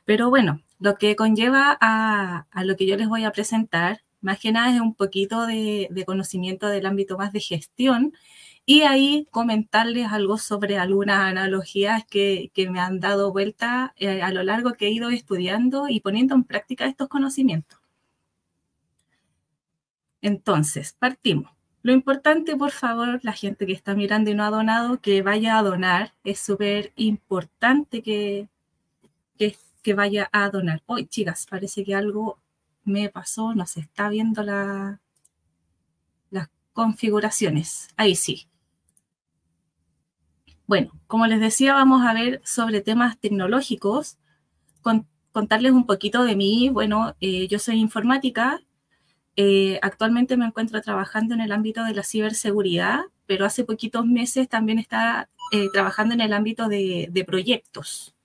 Pero bueno, lo que conlleva a lo que yo les voy a presentar, más que nada es un poquito de conocimiento del ámbito más de gestión y ahí comentarles algo sobre algunas analogías que me han dado vuelta a lo largo que he ido estudiando y poniendo en práctica estos conocimientos. Entonces, partimos. Lo importante, por favor, la gente que está mirando y no ha donado, que vaya a donar. Es súper importante que vaya a donar. Hoy, chicas, parece que algo me pasó, no se está viendo las configuraciones. Ahí sí. Bueno, como les decía, vamos a ver sobre temas tecnológicos, contarles un poquito de mí. Bueno, yo soy informática, actualmente me encuentro trabajando en el ámbito de la ciberseguridad, pero hace poquitos meses también está trabajando en el ámbito de proyectos.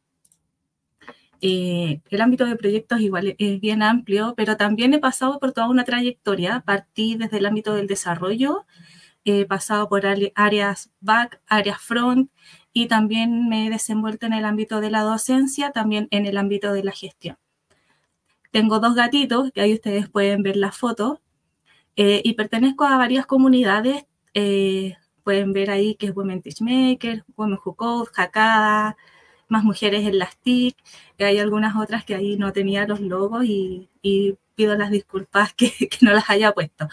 El ámbito de proyectos igual es bien amplio, pero también he pasado por toda una trayectoria. Partí desde el ámbito del desarrollo, he pasado por áreas back, áreas front, y también me he desenvuelto en el ámbito de la docencia, también en el ámbito de la gestión. Tengo 2 gatitos, que ahí ustedes pueden ver las fotos, y pertenezco a varias comunidades. Pueden ver ahí que es Women Teachmaker, Women Who Code, Hackada, Más Mujeres en las TIC, y hay algunas otras que ahí no tenía los logos y pido las disculpas que no las haya puesto.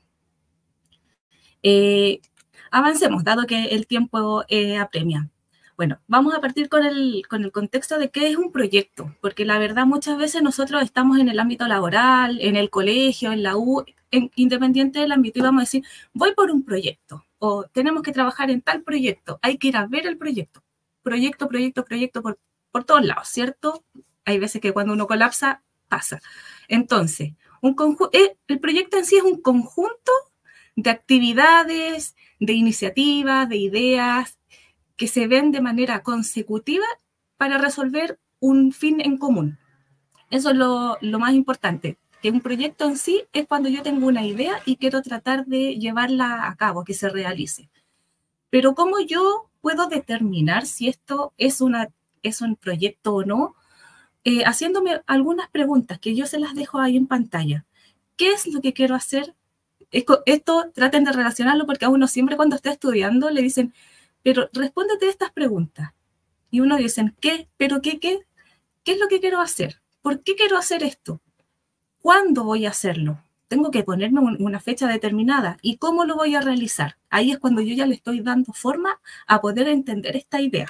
Avancemos, dado que el tiempo apremia. Bueno, vamos a partir con el contexto de qué es un proyecto, porque la verdad muchas veces nosotros estamos en el ámbito laboral, en el colegio, en la U, independiente del ámbito, y vamos a decir, voy por un proyecto, o tenemos que trabajar en tal proyecto, hay que ir a ver el proyecto. Proyecto por todos lados, ¿cierto? Hay veces que cuando uno colapsa, pasa. Entonces, el proyecto en sí es un conjunto de actividades, de iniciativas, de ideas que se ven de manera consecutiva para resolver un fin en común. Eso es lo más importante, que un proyecto en sí es cuando yo tengo una idea y quiero tratar de llevarla a cabo, que se realice. Pero ¿cómo yo puedo determinar si esto es un proyecto o no? Haciéndome algunas preguntas que yo se las dejo ahí en pantalla. ¿Qué es lo que quiero hacer? Esto traten de relacionarlo porque a uno siempre cuando está estudiando le dicen, pero respóndete estas preguntas. Y uno dice, ¿qué? ¿Pero qué? ¿Qué es lo que quiero hacer? ¿Por qué quiero hacer esto? ¿Cuándo voy a hacerlo? Tengo que ponerme una fecha determinada. ¿Y cómo lo voy a realizar? Ahí es cuando yo ya le estoy dando forma a poder entender esta idea.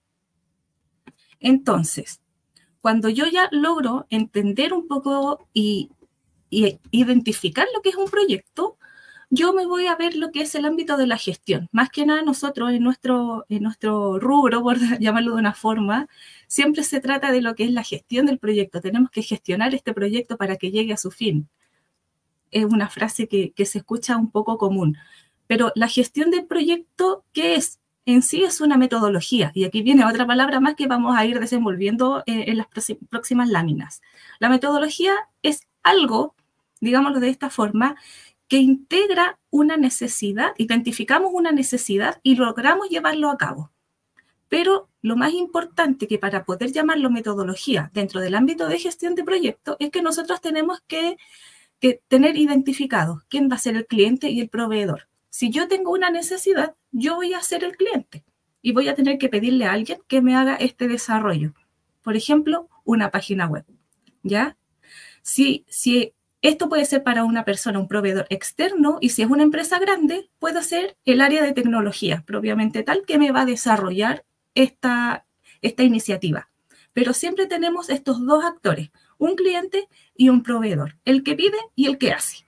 Entonces, cuando yo ya logro entender un poco y identificar lo que es un proyecto, yo me voy a ver lo que es el ámbito de la gestión. Más que nada nosotros en nuestro rubro, por llamarlo de una forma, siempre se trata de lo que es la gestión del proyecto. Tenemos que gestionar este proyecto para que llegue a su fin. Es una frase que se escucha un poco común. Pero la gestión del proyecto, ¿qué es? En sí es una metodología. Y aquí viene otra palabra más que vamos a ir desenvolviendo en las próximas láminas. La metodología es algo, digámoslo de esta forma, que integra una necesidad, identificamos una necesidad y logramos llevarlo a cabo. Pero lo más importante que para poder llamarlo metodología dentro del ámbito de gestión de proyectos es que nosotros tenemos que tener identificados quién va a ser el cliente y el proveedor. Si yo tengo una necesidad, yo voy a ser el cliente y voy a tener que pedirle a alguien que me haga este desarrollo. Por ejemplo, una página web. ¿Ya? Si esto puede ser para una persona, un proveedor externo, y si es una empresa grande, puede ser el área de tecnología propiamente tal que me va a desarrollar esta iniciativa. Pero siempre tenemos estos dos actores, un cliente y un proveedor, el que pide y el que hace.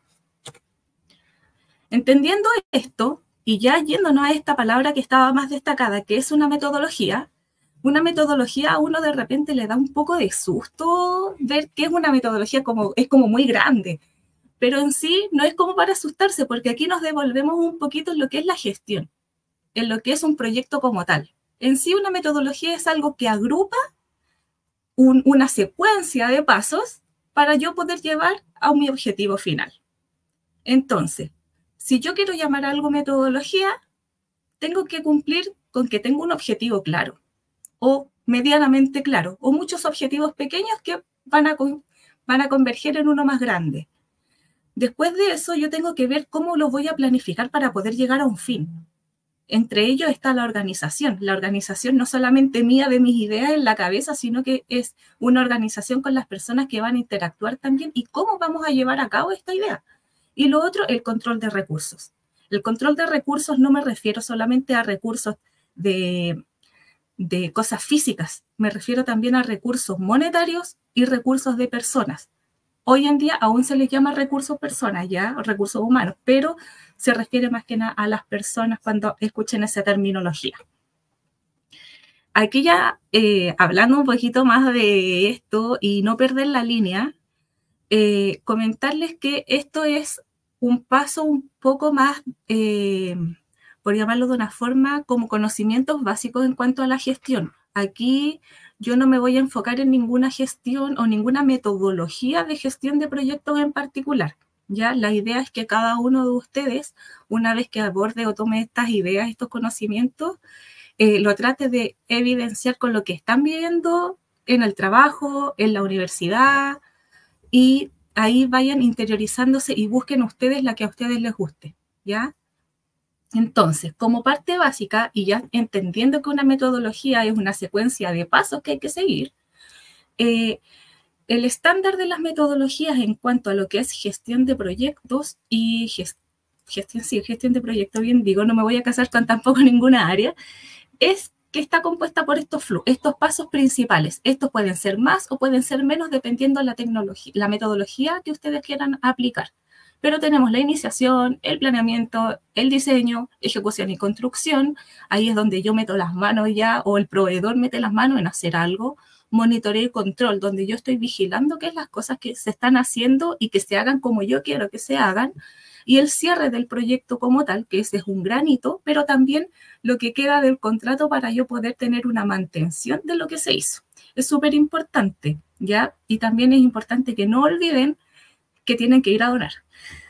Entendiendo esto, y ya yéndonos a esta palabra que estaba más destacada, que es una metodología a uno de repente le da un poco de susto ver que es una metodología, es como muy grande, pero en sí no es como para asustarse, porque aquí nos devolvemos un poquito en lo que es la gestión, en lo que es un proyecto como tal. En sí una metodología es algo que agrupa una secuencia de pasos para yo poder llevar a mi objetivo final. Entonces, si yo quiero llamar a algo metodología, tengo que cumplir con que tengo un objetivo claro. O medianamente claro, o muchos objetivos pequeños que van a converger en uno más grande. Después de eso, yo tengo que ver cómo lo voy a planificar para poder llegar a un fin. Entre ellos está la organización. La organización no solamente mía de mis ideas en la cabeza, sino que es una organización con las personas que van a interactuar también y cómo vamos a llevar a cabo esta idea. Y lo otro, el control de recursos. El control de recursos no me refiero solamente a recursos de cosas físicas, me refiero también a recursos monetarios y recursos de personas. Hoy en día aún se les llama recursos personas, ya, recursos humanos, pero se refiere más que nada a las personas cuando escuchen esa terminología. Aquí ya, hablando un poquito más de esto y no perder la línea, comentarles que esto es un paso un poco más, por llamarlo de una forma, como conocimientos básicos en cuanto a la gestión. Aquí yo no me voy a enfocar en ninguna gestión o ninguna metodología de gestión de proyectos en particular. ¿Ya? La idea es que cada uno de ustedes, una vez que aborde o tome estas ideas, estos conocimientos, lo trate de evidenciar con lo que están viendo en el trabajo, en la universidad, y ahí vayan interiorizándose y busquen ustedes la que a ustedes les guste, ¿ya? Entonces, como parte básica, y ya entendiendo que una metodología es una secuencia de pasos que hay que seguir, el estándar de las metodologías en cuanto a lo que es gestión de proyectos y gestión de proyectos, bien digo, no me voy a casar con tampoco ninguna área, es que está compuesta por estos pasos principales. Estos pueden ser más o pueden ser menos dependiendo de la metodología que ustedes quieran aplicar. Pero tenemos la iniciación, el planeamiento, el diseño, ejecución y construcción. Ahí es donde yo meto las manos ya, o el proveedor mete las manos en hacer algo. Monitoreo y control, donde yo estoy vigilando que las cosas que se están haciendo y que se hagan como yo quiero que se hagan. Y el cierre del proyecto como tal, que ese es un gran hito, pero también lo que queda del contrato para yo poder tener una mantención de lo que se hizo. Es súper importante, ¿ya? Y también es importante que no olviden que tienen que ir a donar.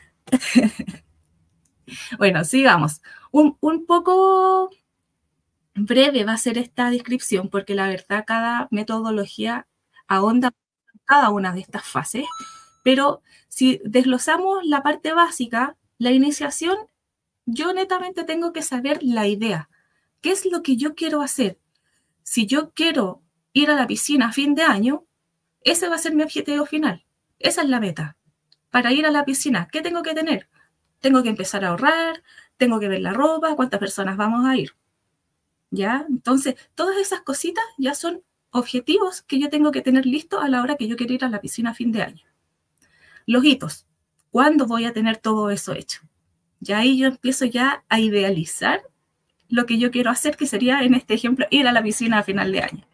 Bueno, sigamos. Un poco breve va a ser esta descripción, porque la verdad cada metodología ahonda en cada una de estas fases, pero si desglosamos la parte básica, la iniciación, yo netamente tengo que saber la idea. ¿Qué es lo que yo quiero hacer? Si yo quiero ir a la piscina a fin de año, ese va a ser mi objetivo final. Esa es la meta. Para ir a la piscina, ¿qué tengo que tener? Tengo que empezar a ahorrar, tengo que ver la ropa, cuántas personas vamos a ir. ¿Ya? Entonces, todas esas cositas ya son objetivos que yo tengo que tener listos a la hora que yo quiero ir a la piscina a fin de año. Los hitos. ¿Cuándo voy a tener todo eso hecho? Ya ahí yo empiezo ya a idealizar lo que yo quiero hacer, que sería, en este ejemplo, ir a la piscina a final de año.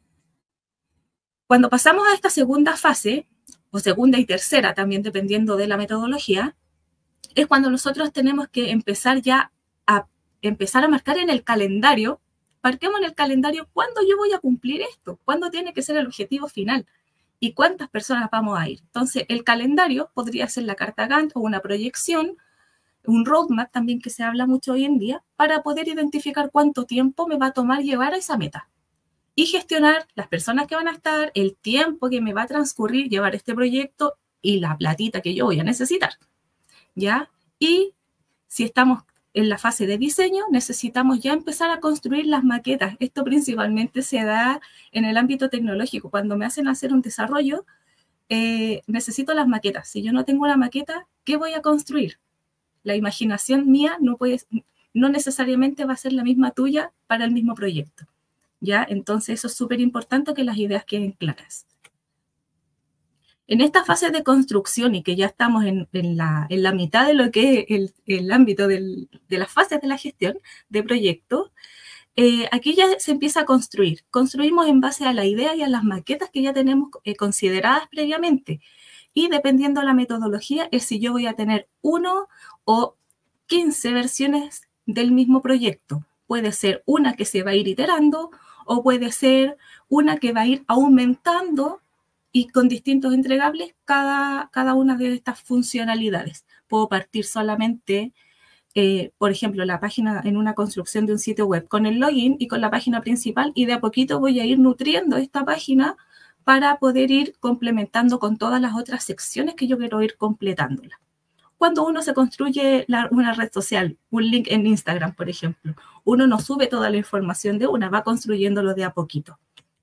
Cuando pasamos a esta segunda fase, o segunda y tercera, también dependiendo de la metodología, es cuando nosotros tenemos que empezar ya a marcar en el calendario, marquemos en el calendario cuándo yo voy a cumplir esto, cuándo tiene que ser el objetivo final y cuántas personas vamos a ir. Entonces, el calendario podría ser la carta Gantt o una proyección, un roadmap también que se habla mucho hoy en día, para poder identificar cuánto tiempo me va a tomar llegar a esa meta y gestionar las personas que van a estar, el tiempo que me va a transcurrir llevar este proyecto y la platita que yo voy a necesitar, ¿ya? Y si estamos en la fase de diseño, necesitamos ya empezar a construir las maquetas. Esto principalmente se da en el ámbito tecnológico. Cuando me hacen hacer un desarrollo, necesito las maquetas. Si yo no tengo una maqueta, ¿qué voy a construir? La imaginación mía no necesariamente va a ser la misma tuya para el mismo proyecto, ¿ya? Entonces eso es súper importante, que las ideas queden claras. En esta fase de construcción, y que ya estamos en la mitad de lo que es el ámbito de las fases de la gestión de proyectos, aquí ya se empieza a construir. Construimos en base a la idea y a las maquetas que ya tenemos consideradas previamente. Y dependiendo de la metodología, es si yo voy a tener 1 o 15 versiones del mismo proyecto. Puede ser una que se va a ir iterando, o puede ser una que va a ir aumentando y con distintos entregables cada una de estas funcionalidades. Puedo partir solamente por ejemplo, la página en una construcción de un sitio web con el login y con la página principal, y de a poquito voy a ir nutriendo esta página para poder ir complementando con todas las otras secciones que yo quiero ir completándola. Cuando uno se construye una red social, un link en Instagram, por ejemplo, uno no sube toda la información de una, va construyéndolo de a poquito.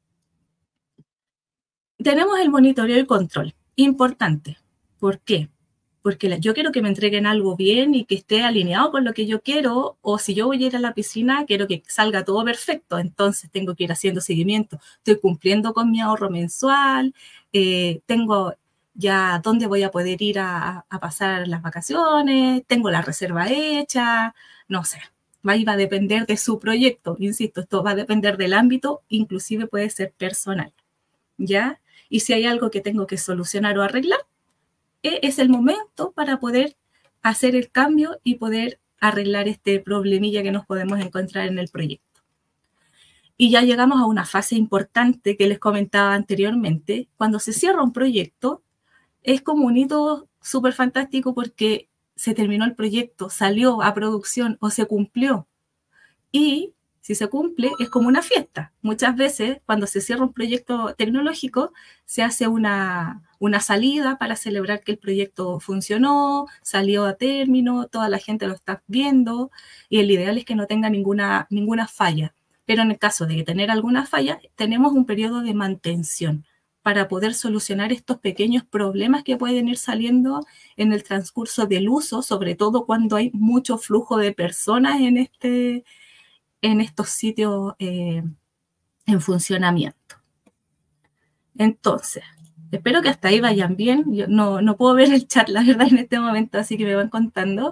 Tenemos el monitoreo y control, importante. ¿Por qué? Porque yo quiero que me entreguen algo bien y que esté alineado con lo que yo quiero, o si yo voy a ir a la piscina, quiero que salga todo perfecto, entonces tengo que ir haciendo seguimiento. Estoy cumpliendo con mi ahorro mensual, tengo ya dónde voy a poder ir a pasar las vacaciones, tengo la reserva hecha, no sé. Va a depender de su proyecto, insisto, esto va a depender del ámbito, inclusive puede ser personal, ¿ya? Y si hay algo que tengo que solucionar o arreglar, es el momento para poder hacer el cambio y poder arreglar este problemilla que nos podemos encontrar en el proyecto. Y ya llegamos a una fase importante que les comentaba anteriormente. Cuando se cierra un proyecto, es como un hito súper fantástico porque se terminó el proyecto, salió a producción o se cumplió. Y si se cumple, es como una fiesta. Muchas veces, cuando se cierra un proyecto tecnológico, se hace una salida para celebrar que el proyecto funcionó, salió a término, toda la gente lo está viendo, y el ideal es que no tenga ninguna falla. Pero en el caso de tener alguna falla, tenemos un periodo de mantención para poder solucionar estos pequeños problemas que pueden ir saliendo en el transcurso del uso, sobre todo cuando hay mucho flujo de personas en estos sitios en funcionamiento. Entonces, espero que hasta ahí vayan bien. Yo no puedo ver el chat, la verdad, en este momento, así que me van contando.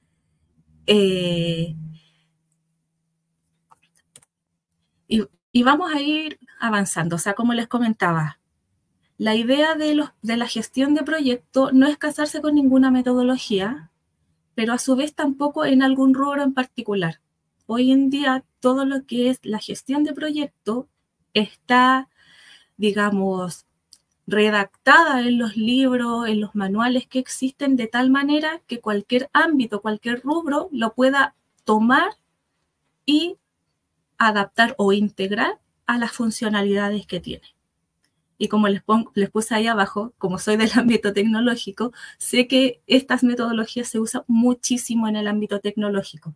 Y vamos a ir avanzando. O sea, como les comentaba, la idea de la gestión de proyecto no es casarse con ninguna metodología, pero a su vez tampoco en algún rubro en particular. Hoy en día, todo lo que es la gestión de proyecto está, digamos, redactada en los libros, en los manuales que existen, de tal manera que cualquier ámbito, cualquier rubro lo pueda tomar y adaptar o integrar a las funcionalidades que tiene. Y como les puse ahí abajo, como soy del ámbito tecnológico, sé que estas metodologías se usan muchísimo en el ámbito tecnológico.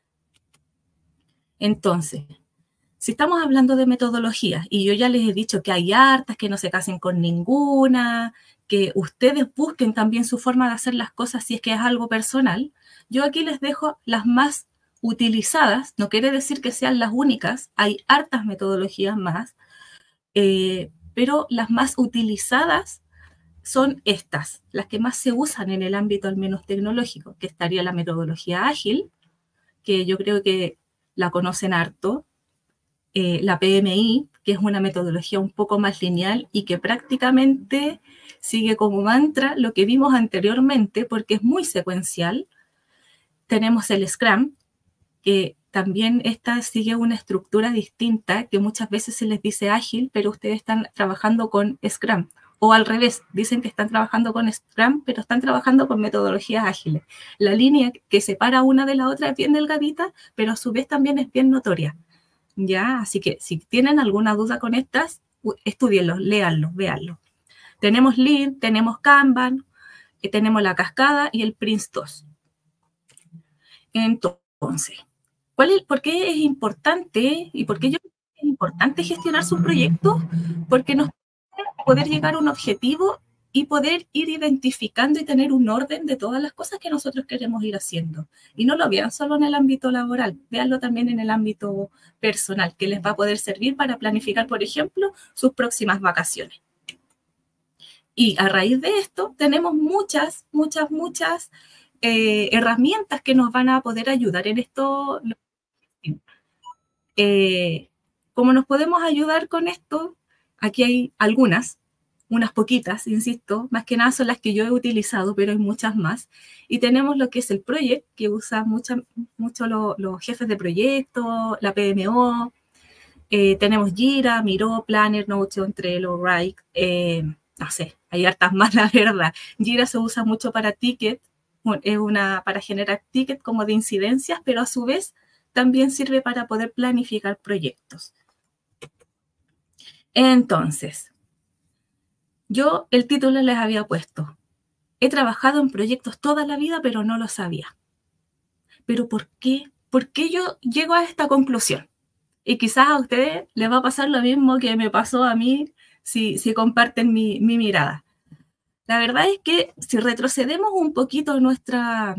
Entonces, si estamos hablando de metodologías, y yo ya les he dicho que hay hartas, que no se casen con ninguna, que ustedes busquen también su forma de hacer las cosas si es que es algo personal, yo aquí les dejo las más utilizadas, no quiere decir que sean las únicas, hay hartas metodologías más, pero las más utilizadas son estas, las que más se usan en el ámbito al menos tecnológico, que estaría la metodología ágil, que yo creo que la conocen harto, la PMI, que es una metodología un poco más lineal y que prácticamente sigue como mantra lo que vimos anteriormente porque es muy secuencial. Tenemos el Scrum, que también esta sigue una estructura distinta, que muchas veces se les dice ágil, pero ustedes están trabajando con Scrum. O al revés, dicen que están trabajando con Scrum, pero están trabajando con metodologías ágiles. La línea que separa una de la otra es bien delgadita, pero a su vez también es bien notoria. ¿Ya? Así que si tienen alguna duda con estas, estudienlos, léanlos, véanlos. Tenemos Lean, tenemos Kanban, tenemos la cascada y el Prince2. Entonces, ¿por qué es importante y por qué yo creo que es importante gestionar sus proyectos? Porque nos puede poder llegar a un objetivo y poder ir identificando y tener un orden de todas las cosas que nosotros queremos ir haciendo. Y no lo vean solo en el ámbito laboral, véanlo también en el ámbito personal, que les va a poder servir para planificar, por ejemplo, sus próximas vacaciones. Y a raíz de esto tenemos muchas herramientas que nos van a poder ayudar en esto. ¿Cómo nos podemos ayudar con esto? Aquí hay algunas, unas poquitas, insisto, más que nada son las que yo he utilizado, pero hay muchas más. Y tenemos lo que es el Project, que usa mucho los jefes de proyecto, la PMO. Tenemos Jira, Miro, Planner, Notion, Trello, Wrike. No sé, hay hartas más, la verdad. Jira se usa mucho para tickets, para generar tickets como de incidencias, pero a su vez también sirve para poder planificar proyectos. Entonces, yo el título les había puesto: he trabajado en proyectos toda la vida, pero no lo sabía. ¿Pero por qué? ¿Por qué yo llego a esta conclusión? Y quizás a ustedes les va a pasar lo mismo que me pasó a mí si comparten mi mirada. La verdad es que si retrocedemos un poquito nuestra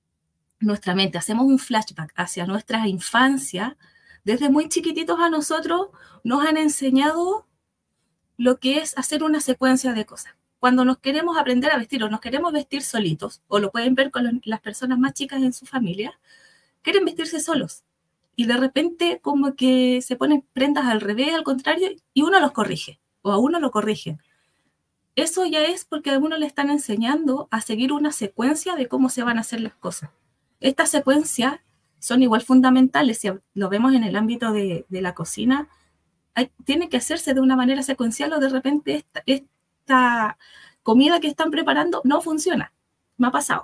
mente, hacemos un flashback hacia nuestra infancia, desde muy chiquititos a nosotros nos han enseñado lo que es hacer una secuencia de cosas. Cuando nos queremos aprender a vestir o nos queremos vestir solitos, o lo pueden ver con las personas más chicas en su familia, quieren vestirse solos. Y de repente como que se ponen prendas al revés, al contrario, y uno los corrige, o a uno lo corrigen. Eso ya es porque a uno le están enseñando a seguir una secuencia de cómo se van a hacer las cosas. Estas secuencias son igual fundamentales, si lo vemos en el ámbito de la cocina, tiene que hacerse de una manera secuencial o de repente esta comida que están preparando no funciona. Me ha pasado.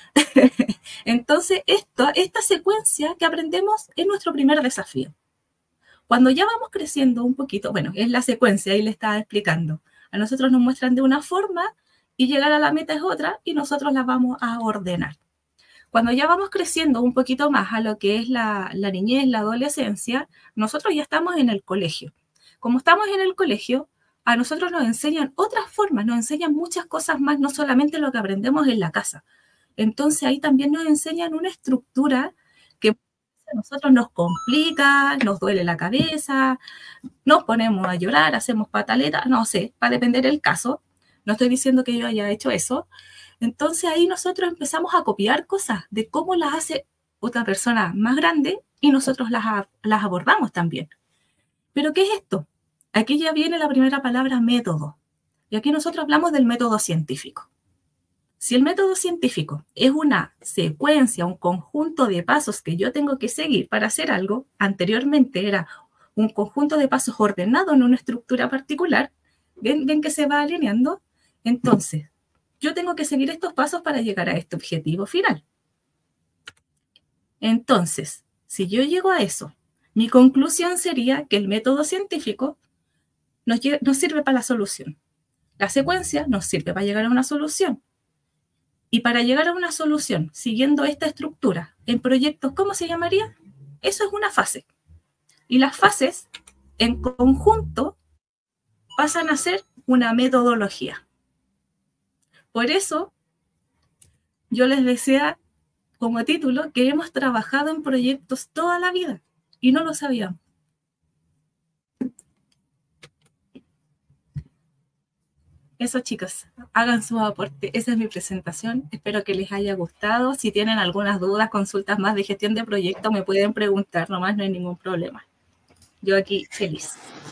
Entonces, esta secuencia que aprendemos es nuestro primer desafío. Cuando ya vamos creciendo un poquito, bueno, es la secuencia, ahí le estaba explicando. A nosotros nos muestran de una forma y llegar a la meta es otra y nosotros la vamos a ordenar. Cuando ya vamos creciendo un poquito más a lo que es la niñez, la adolescencia, nosotros ya estamos en el colegio. Como estamos en el colegio, a nosotros nos enseñan otras formas, nos enseñan muchas cosas más, no solamente lo que aprendemos en la casa. Entonces ahí también nos enseñan una estructura que a nosotros nos complica, nos duele la cabeza, nos ponemos a llorar, hacemos pataletas, no sé, va a depender del caso. No estoy diciendo que yo haya hecho eso. Entonces ahí nosotros empezamos a copiar cosas de cómo las hace otra persona más grande y nosotros las abordamos también. ¿Pero qué es esto? Aquí ya viene la primera palabra, método. Y aquí nosotros hablamos del método científico. Si el método científico es una secuencia, un conjunto de pasos que yo tengo que seguir para hacer algo, anteriormente era un conjunto de pasos ordenado en una estructura particular, ven que se va alineando, entonces yo tengo que seguir estos pasos para llegar a este objetivo final. Entonces, si yo llego a eso, mi conclusión sería que el método científico nos sirve para la solución. La secuencia nos sirve para llegar a una solución. Y para llegar a una solución, siguiendo esta estructura, en proyectos, ¿cómo se llamaría? Eso es una fase. Y las fases, en conjunto, pasan a ser una metodología. Por eso, yo les decía como título que hemos trabajado en proyectos toda la vida y no lo sabíamos. Eso, chicos, hagan su aporte. Esa es mi presentación. Espero que les haya gustado. Si tienen algunas dudas, consultas más de gestión de proyectos, me pueden preguntar, nomás no hay ningún problema. Yo aquí feliz.